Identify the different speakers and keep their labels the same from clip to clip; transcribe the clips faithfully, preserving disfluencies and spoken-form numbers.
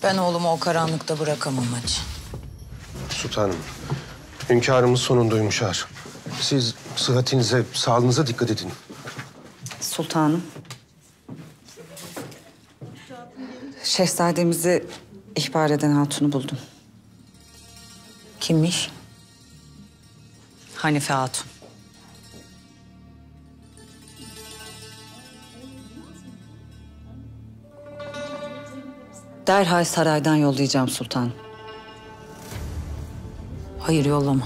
Speaker 1: Ben oğlumu o karanlıkta bırakamam hacı.
Speaker 2: Sultanım, hünkârımız sonunda uyumuşlar. Siz sıhhatinize, sağlığınıza dikkat edin.
Speaker 3: Sultanım. Şehzademizi ihbar eden hatunu buldum.
Speaker 1: Kimmiş?
Speaker 3: Hanife Hatun. Derhal saraydan yollayacağım sultanım.
Speaker 1: Hayır, yollama.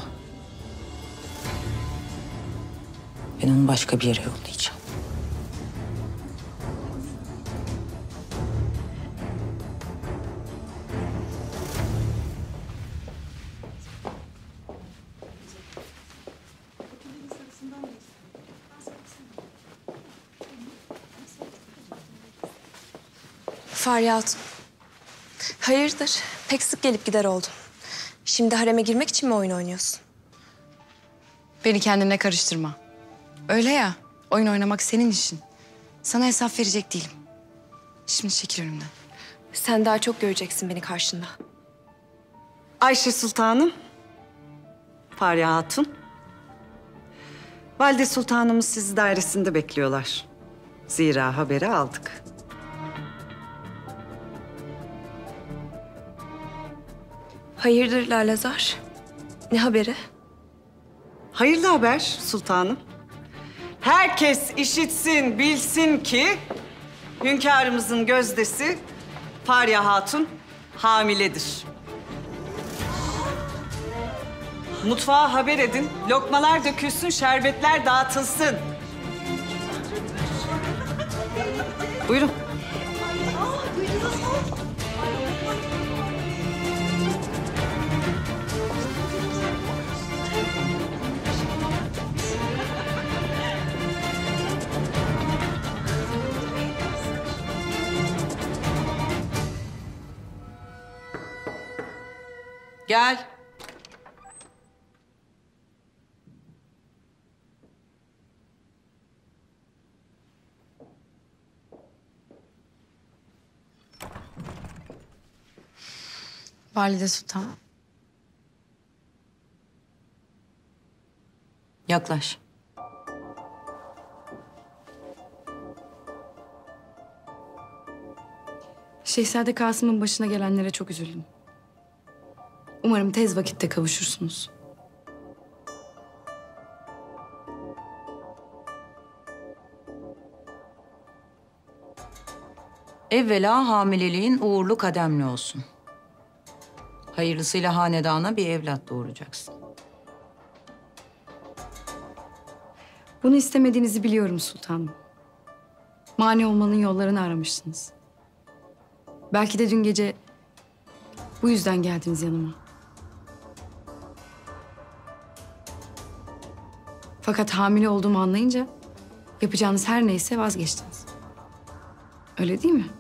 Speaker 1: Ben onu başka bir yere yollayacağım.
Speaker 4: Fahriye Hatun. Hayırdır? Pek sık gelip gider oldun. Şimdi hareme girmek için mi oyun oynuyorsun?
Speaker 5: Beni kendine karıştırma. Öyle ya, oyun oynamak senin işin. Sana hesap verecek değilim. Şimdi çekil önümden.
Speaker 4: Sen daha çok göreceksin beni karşında.
Speaker 3: Ayşe Sultanım. Fahriye Hatun. Valide Sultanımız sizi dairesinde bekliyorlar. Zira haberi aldık.
Speaker 4: Hayırdır Lalezar? Ne haberi?
Speaker 3: Hayırlı haber sultanım. Herkes işitsin, bilsin ki hünkârımızın gözdesi Fahriye Hatun hamiledir. Mutfağa haber edin, lokmalar dökülsün, şerbetler dağıtılsın. Buyurun. Gel.
Speaker 5: Valide Sultan.
Speaker 1: Yaklaş.
Speaker 5: Şehzade Kasım'ın başına gelenlere çok üzüldüm. Umarım tez vakitte kavuşursunuz.
Speaker 1: Evvela hamileliğin uğurlu kademli olsun. Hayırlısıyla hanedana bir evlat doğuracaksın.
Speaker 5: Bunu istemediğinizi biliyorum sultanım. Mani olmanın yollarını aramışsınız. Belki de dün gece bu yüzden geldiniz yanıma. Fakat hamile olduğumu anlayınca yapacağınız her neyse vazgeçtiniz. Öyle değil mi?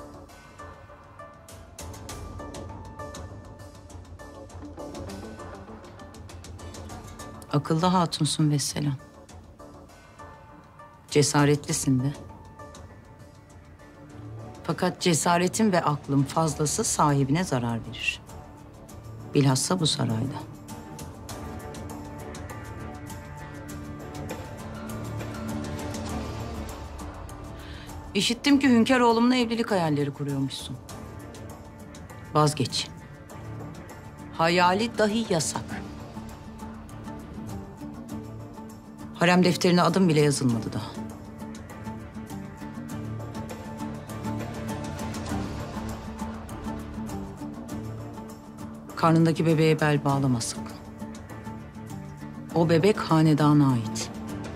Speaker 1: Akıllı hatunsun vesselam. Cesaretlisin de. Fakat cesaretin ve aklın fazlası sahibine zarar verir. Bilhassa bu sarayda. İşittim ki hünkâr oğlumla evlilik hayalleri kuruyormuşsun. Vazgeç. Hayali dahi yasak. Harem defterine adım bile yazılmadı daha. Karnındaki bebeğe bel bağlama sakın. O bebek hanedana ait.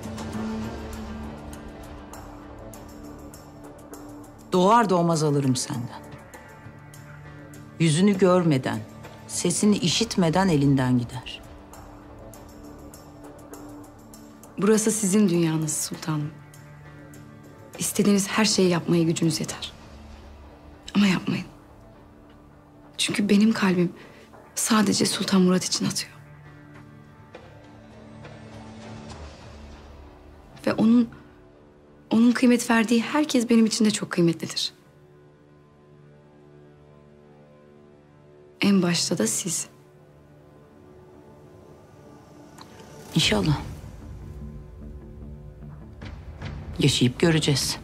Speaker 1: Doğar doğmaz alırım senden. Yüzünü görmeden, sesini işitmeden elinden gider.
Speaker 5: Burası sizin dünyanız sultanım. İstediğiniz her şeyi yapmaya gücünüz yeter. Ama yapmayın. Çünkü benim kalbim sadece Sultan Murat için atıyor. Ve onun, onun kıymet verdiği herkes benim için de çok kıymetlidir. En başta da siz.
Speaker 1: İnşallah. Yaşayıp göreceğiz.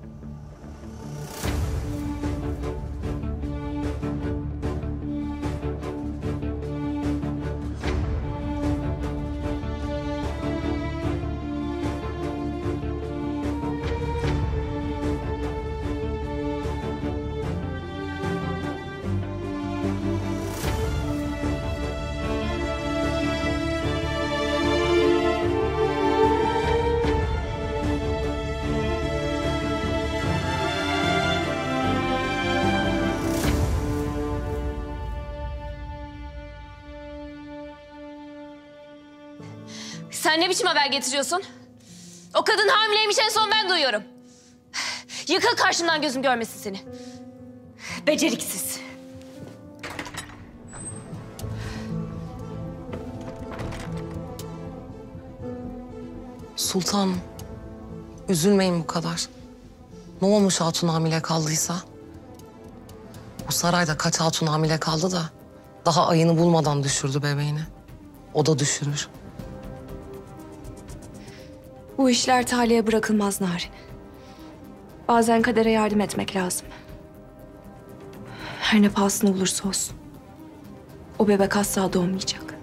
Speaker 6: Sen ne biçim haber getiriyorsun? O kadın hamileymiş, en son ben duyuyorum. Yıkıl karşımdan, gözüm görmesin seni. Beceriksiz.
Speaker 7: Sultanım, üzülmeyin bu kadar. Ne olmuş hatun hamile kaldıysa? Bu sarayda kaç hatun hamile kaldı da daha ayını bulmadan düşürdü bebeğini. O da düşürür.
Speaker 4: Bu işler talihe bırakılmaz Narin. Bazen kadere yardım etmek lazım. Her ne pahasına olursa olsun. O bebek asla doğmayacak.